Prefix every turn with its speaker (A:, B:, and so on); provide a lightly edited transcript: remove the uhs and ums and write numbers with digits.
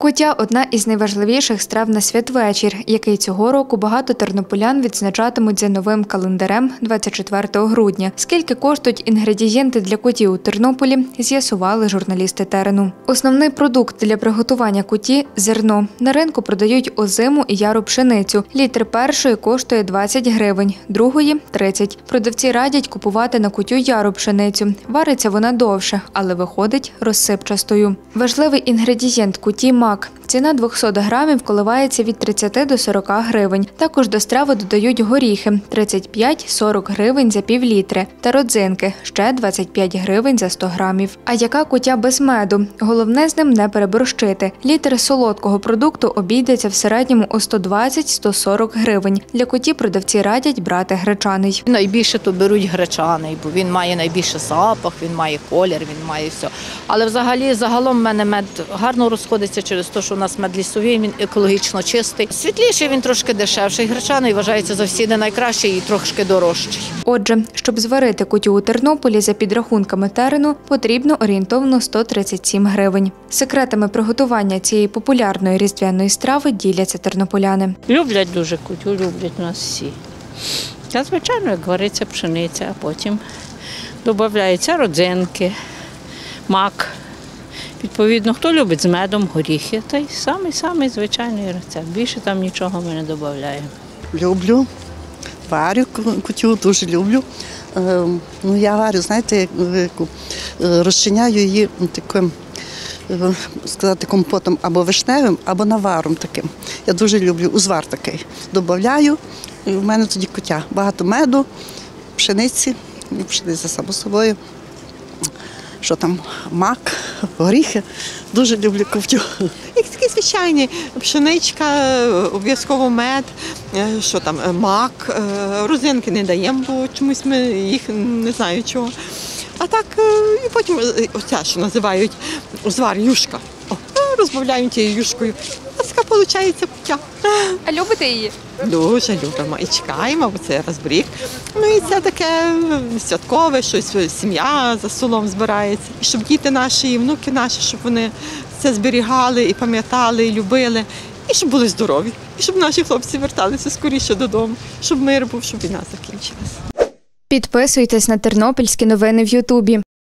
A: Куття – одна із найважливіших страв на святвечір, який цього року багато тернополян відзначатимуть за новим календарем 24 грудня. Скільки коштують інгредієнти для куті у Тернополі, з'ясували журналісти терену. Основний продукт для приготування куті – зерно. На ринку продають озиму і яру пшеницю. Літр першої коштує 20 гривень, другої – 30. Продавці радять купувати на кутю яру пшеницю. Вариться вона довше, але виходить розсипчастою. Важливий інгредієнт куті – мак. Ціна 200 грамів коливається від 30 до 40 гривень. Також до страви додають горіхи – 35-40 гривень за півлітри, та родзинки – ще 25 гривень за 100 грамів. А яка куття без меду? Головне з ним не переборщити. Літр солодкого продукту обійдеться в середньому у 120-140 гривень. Для куті продавці радять брати гречаний.
B: Найбільше то беруть гречаний, бо він має найбільше запах, він має колір, він має все. Але взагалі, загалом в мене мед гарно розходиться через те, що у нас мед лісовий, він екологічно чистий. Світліший, він трошки дешевший. Гречаний вважається завжди найкращий і трошки дорожчий.
A: Отже, щоб зварити кутю у Тернополі, за підрахунками терену, потрібно орієнтовно 137 гривень. Секретами приготування цієї популярної різдвяної страви діляться тернополяни.
C: Люблять дуже кутю, люблять у нас всі. Та, звичайно, як вариться пшениця, а потім додаються родзинки, мак. Відповідно, хто любить з медом, горіхи, та й самий звичайний рецепт. Більше там нічого ми не додаємо.
D: Люблю, варю кутю, дуже люблю. Я варю, знаєте, розчиняю її таким, сказати, компотом або вишневим, або наваром таким. Я дуже люблю узвар такий. Добавляю, і в мене тоді кутя. Багато меду, пшениці, пшениця само собою. Що там, мак, горіхи. Дуже люблю кутю.
E: Як такі звичайні, пшеничка, обов'язково мед, що там, мак, родзинки не даємо, бо чомусь ми їх не знаю чого. А так, і потім оця, що називають узвар, юшка. Розбавляємо тією юшкою. А така виходить кутя.
A: А любите її?
E: Дуже любимо і чекаємо, бо це розбрік. Ну і це таке святкове, щось сім'я за столом збирається. І щоб діти наші, і внуки наші, щоб вони це зберігали і пам'ятали, і любили. І щоб були здорові. І щоб наші хлопці верталися скоріше додому. Щоб мир був, щоб війна закінчилася.
A: Підписуйтесь на тернопільські новини в Ютубі.